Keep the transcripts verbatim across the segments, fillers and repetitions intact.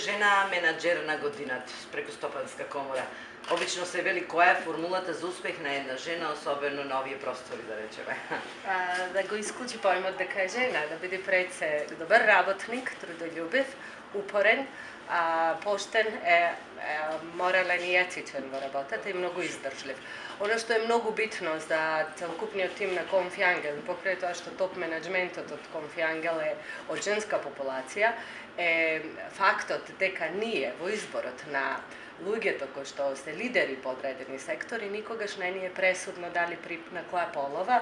жена менаџер на годината преку Стопанска комора? Обично се вели која е формулата за успех на една жена, особено на овие простори, да речеме. А, да го исклучи поимот дека е жена, да биде пред се добар работник, трудолюбив, упорен, а, поштен, е, е морален и етичен во работата и многу издржлив. Оно што е многу битно за целокупниот тим на Конфиангел, покрај тоа што топ менеджментот од Конфиангел е од женска популација, е фактот дека ние во изборот на луѓето кои што се лидери по одредени сектори никогаш не ни е пресудно дали при, на која полова,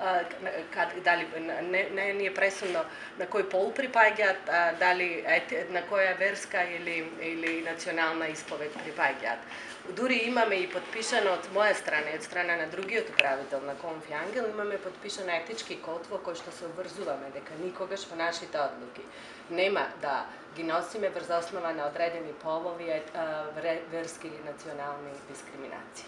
кад, дали не, не ни е пресудно на кој пол припаѓаат, дали на која верска или или национална исповед припаѓаат. Дури имаме и подпишано од моја страна и од страна на другиот управител на Конфиангел, имаме подпишан етички код во кој што се обврзуваме дека никогаш во нашите одлуки нема да ги носиме врз основа на одредени полови, верски или национални дискриминации.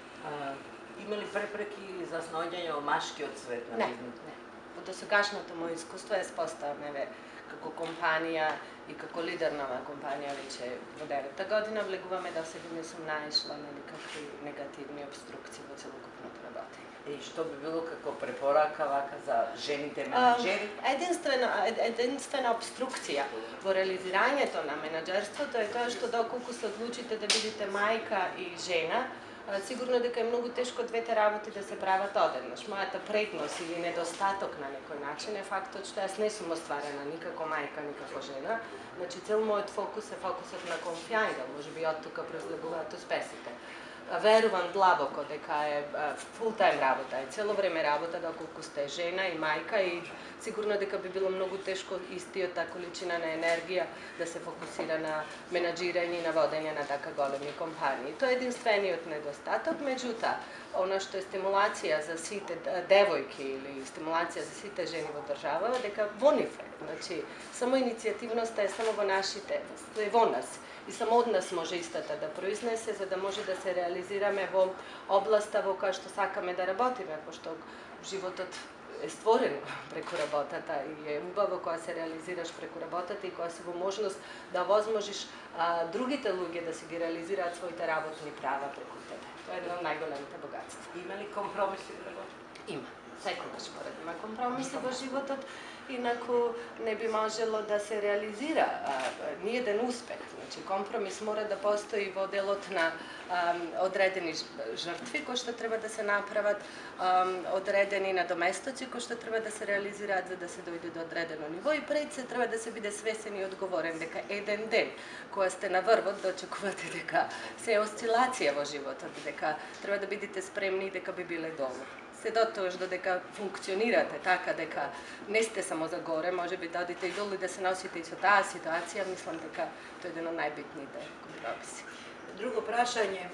А, има ли препреки за снаоѓање во машкиот свет на бизнес? Не, не. Во досегашното моје искуство е споставневе како компанија и како лидер на оваа компанија веќе во девета година влегуваме да се не сум наишла на никакви негативни обструкции во целокупното работење. И што би било како препорака вака за жените менаџери? Единствена, единствена обструкција во реализирањето на менаџерството е тоа што доколку се одлучите да бидете мајка и жена, сигурно дека е многу тешко двете работи да се прават одеднаш. Мојата предност или недостаток на некој начин е фактот што јас не сум остварена никако мајка, никако жена. Значи цел мојот фокус е фокусот на Конфиангел, можеби од тука произлегуваат успесите. Верувам длабоко дека е фултайм работа, е цело време работа доколку сте жена и мајка и сигурно дека би било многу тешко истиот количина на енергија да се фокусира на менаџирање и на водење на така големи компании. Тоа е единствениот недостаток, меѓутоа, она што е стимулација за сите девојки или стимулација за сите жени во држава, дека во нив е. Значи, само иницијативноста е само во нашите, е во нас. И само од нас може истата да произнесе, за да може да се реализираме во областа во која што сакаме да работиме, пошто животот е створен преку работата и е убаво кога се реализираш преку работата и кога си во можност да возможиш а, другите луѓе да си ги реализираат своите работни права преку тебе. Тоа е едно од најголемите богатства. Има ли компромиси во работата? Има. Секогаш поред има компромиси во животот, инаку не би можело да се реализира а, ниеден успех. Значи, компромис мора да постои во делот на а, одредени жртви кои што треба да се направат, а, одредени надоместоци кои што треба да се реализираат за да се дојде до одредено ниво и пред се треба да се биде свесен и одговорен дека еден ден кога сте на врвот да очекувате дека се е осцилација во животот, дека треба да бидете спремни и дека би биле долу. Се дотоаш додека функционирате така дека не сте само за горе, може би да одите и долу и да се носите и со таа ситуација, мислам дека тоа е еден од најбитните компромиси. Друго прашање,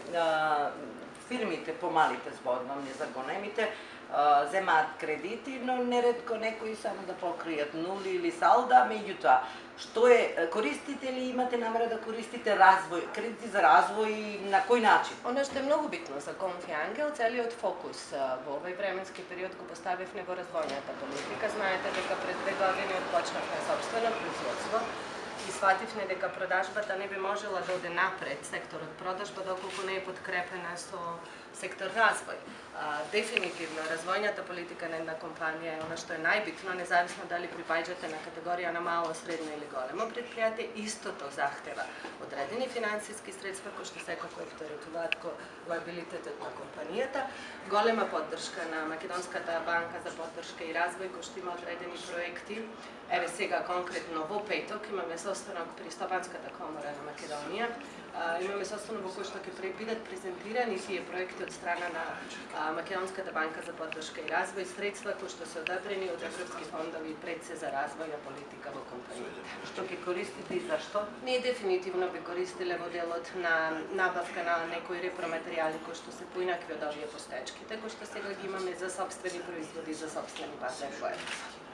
фирмите помалите зборувам, не за големите, земаат кредити, но неретко некои само да покријат нули или салда, меѓутоа, што е, користите ли, имате намера да користите развој, кредити за развој, на кој начин? Оно што е многу битно за Конфиангел, целиот фокус во овој временски период го поставивме во развојната политика. Знаете дека пред две години отпочнавме собствено производство и свативме дека продажбата не би можела да оде напред, секторот продажба, доколку не е подкрепена со сектор развој. А, дефинитивно, развојната политика на една компанија е она што е најбитно, независно дали припаѓате на категорија на мало, средно или големо предпријатие, истото захтева одредени финансиски средства кои што секако оптеретуваат ко лабилитетот на компанијата, голема поддршка на Македонската банка за поддршка и развој кој што има одредени проекти. Еве сега конкретно во петок имаме состанок при Стопанската комора на Македонија. А, имаме состанок во кој што ќе бидат презентирани тие проекти од страна на а, Македонската банка за поддршка и развој, средства кои што се одобрени од европски фондови пред се за развојна политика во компанијата. Што ќе користите и зашто? Ние дефинитивно би користиле во делот на набавка на некои репроматеријали кои што се поинакви од овие постечките, кои што сега ги имаме за сопствени производи, за сопствени пазар.